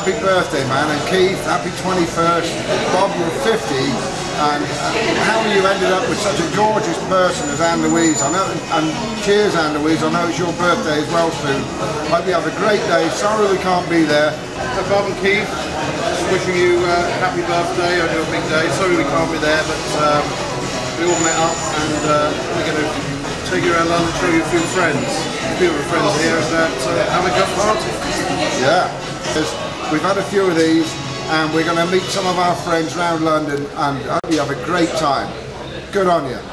happy birthday, man. And Keith, happy 21st. Bob, you're 50. And how you ended up with such a gorgeous person as Anne Louise. I know, and cheers, Anne Louise. I know it's your birthday as well soon. Hope you have a great day. Sorry we can't be there. So Bob and Keith, just wishing you a happy birthday on your big day. Sorry we can't be there, but we all met up and we're going to take you around London and show you a few friends. A few of our friends here at Amateur Party. Yeah, we've had a few of these. And we're going to meet some of our friends around London, and I hope you have a great time. Good on you.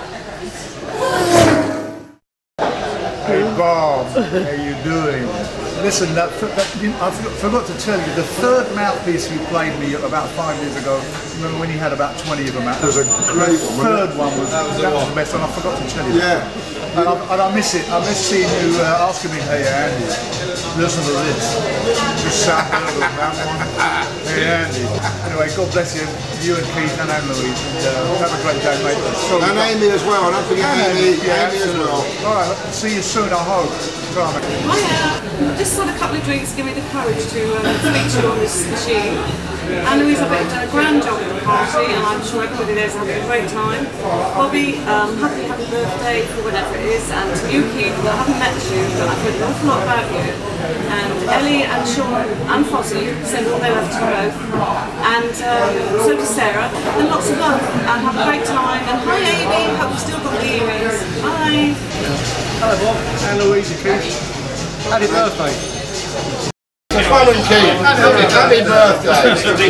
Hey Bob, how you doing? Listen, I forgot to tell you, the third mouthpiece you played me about 5 years ago, remember when you had about 20 of them out? It was a great one. The third one was the best one, I forgot to tell you. Yeah. And I miss it. I miss seeing you asking me, hey Andy, listen to this. Just sound good on that one. Hey Andy. Anyway, God bless you, and Keith and Anne Louise. And, have a great day, mate. And Amy as well. Don't forget Amy. Yeah, Amy as well. Alright, see you soon, I hope. Hiya. Just had a couple of drinks to give me the courage to speak to you on this machine. Anne Louise, I bet you've done a grand job at the party, and I'm sure everybody there's having a great time. Bobby, happy birthday for whatever it is, and to you, Keith, I haven't met you, but I've heard an awful lot about you. And Ellie and Sean and Fozzie send all their love to you both, and so does Sarah, and lots of love, and have a great time. And hi Amy, hope you've still got the earrings. Bye. Hello Bob, Anne Louise, Keith. Happy birthday. Well and Keith, happy birthday.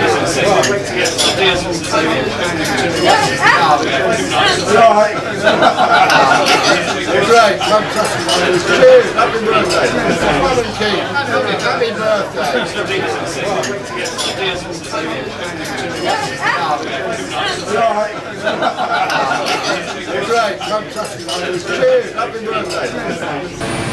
Great, fantastic. Cheers, happy birthday. Well and Keith, happy birthday. Great, fantastic. Cheers, happy birthday.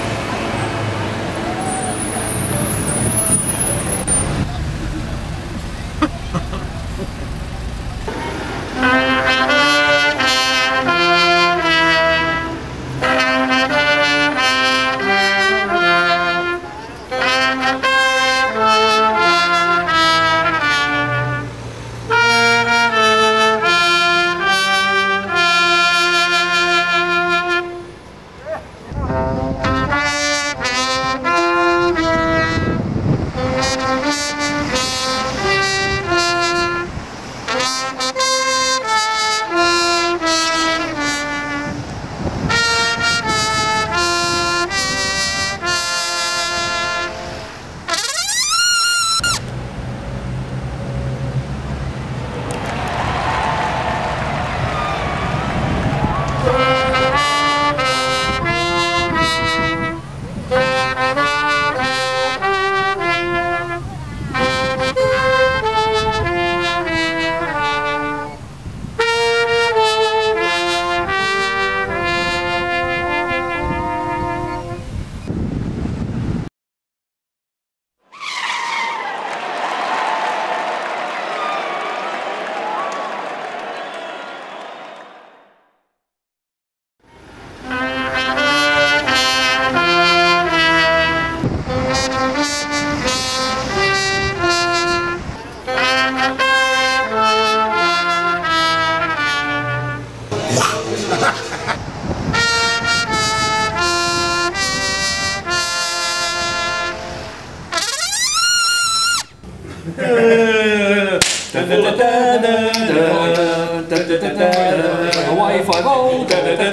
Hawaii 5-0.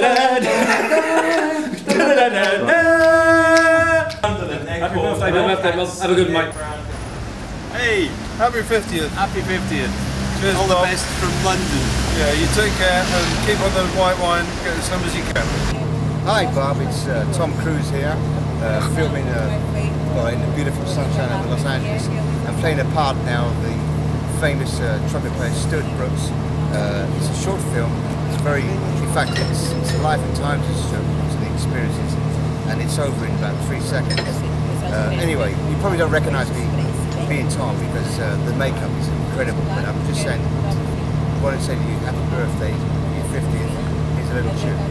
Happy birthday, Bob. Have a good night. Hey, happy 50th. Happy 50th. Cheers, all the Bob. best from London. Yeah, you take care and keep on the white wine, get as some as you can. Hi Bob, it's Tom Cruise here, filming in the beautiful sunshine of Los Angeles. I'm playing a part now of the famous trumpet player Stuart Brooks. It's a short film. It's very, in fact, it's a life and times to the experiences, and it's over in about 3 seconds. Anyway, you probably don't recognise me being Tom because the makeup is incredible. But I'm just saying, I want to say to you, happy birthday, your 50th. Here's a little tune.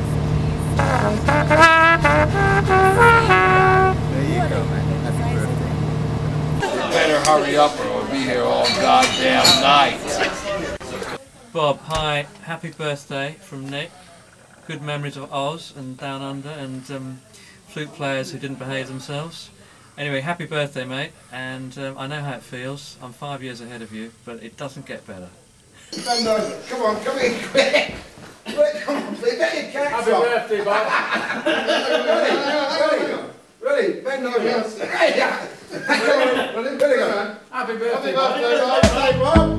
There you go, man. Happy birthday. better hurry up or we'll be here all goddamn night. Bob, hi. Happy birthday from Nick. Good memories of Oz and Down Under and flute players who didn't behave themselves. Anyway, happy birthday, mate. And I know how it feels. I'm 5 years ahead of you, but it doesn't get better. Bend over. Come on, come in, quick. Quick, come on, please. Get your cats Happy birthday, Bob. Ready, bend over. Hey, yeah. Come on, ready, go. Happy birthday, Happy birthday, Bob.